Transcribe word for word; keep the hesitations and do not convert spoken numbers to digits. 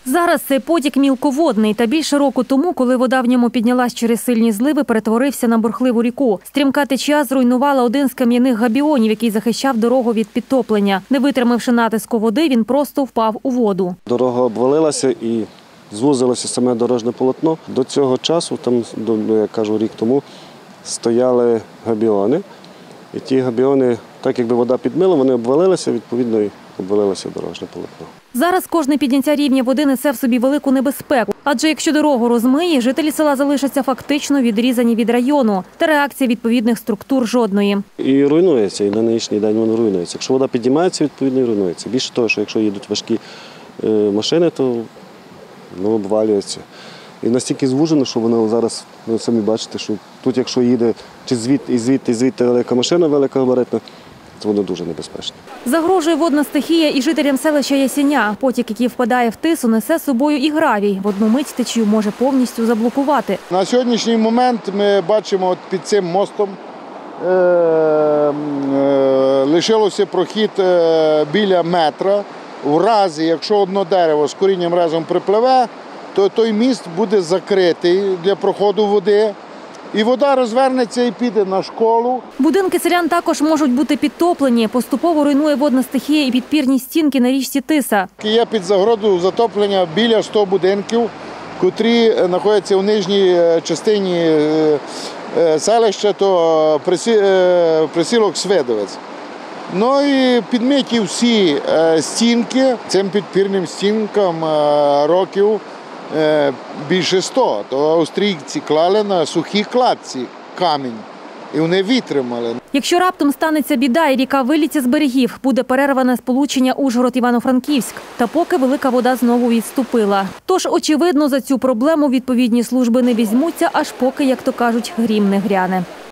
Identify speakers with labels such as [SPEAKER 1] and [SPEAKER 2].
[SPEAKER 1] Зараз цей потік мілководний. Та більше року тому, коли вода в ньому піднялась через сильні зливи, перетворився на бурхливу ріку. Стрімка течія зруйнувала один з кам'яних габіонів, який захищав дорогу від підтоплення. Не витримавши натиску води, він просто впав у воду.
[SPEAKER 2] Дорога обвалилася і звузилося саме дорожне полотно. До цього часу, там, я кажу, рік тому, стояли габіони. І ті габіони, так якби вода підмила, вони обвалилися, відповідно, і обвалилося дорожне полотно.
[SPEAKER 1] Зараз кожне підняття рівня води несе в собі велику небезпеку. Адже якщо дорогу розмиє, жителі села залишаться фактично відрізані від району. Та реакції відповідних структур жодної.
[SPEAKER 2] І руйнується, і на нинішній день воно руйнується. Якщо вода підіймається, відповідно, і руйнується. Більше того, що якщо їдуть важкі машини, то воно обвалюється. І настільки звужено, що воно зараз, ви самі бачите, що тут, якщо їде чи звідти, і звідти, і звідти велика машина, велика габаритна, то воно дуже небезпечно.
[SPEAKER 1] Загрожує водна стихія і жителям селища Ясіня. Потік, який впадає в Тису, несе з собою і гравій. В одну мить течію може повністю заблокувати.
[SPEAKER 3] На сьогоднішній момент ми бачимо от під цим мостом е- е- лишилося прохід е- біля метра. В разі, якщо одне дерево з корінням разом припливе, то той міст буде закритий для проходу води. І вода розвернеться і піде на школу.
[SPEAKER 1] Будинки селян також можуть бути підтоплені. Поступово руйнує водна стихія і підпірні стінки на річці Тиса.
[SPEAKER 3] Є під загрозою затоплення біля ста будинків, котрі знаходяться в нижній частині селища, то присілок Свидовець. Ну і підмиті всі стінки, цим підпірним стінкам років більше сто, то австрійці клали на сухій кладці камінь, і вони витримали.
[SPEAKER 1] Якщо раптом станеться біда і ріка виліться з берегів, буде перерване сполучення Ужгород-Івано-Франківськ. Та поки велика вода знову відступила. Тож, очевидно, за цю проблему відповідні служби не візьмуться, аж поки, як то кажуть, грім не гряне.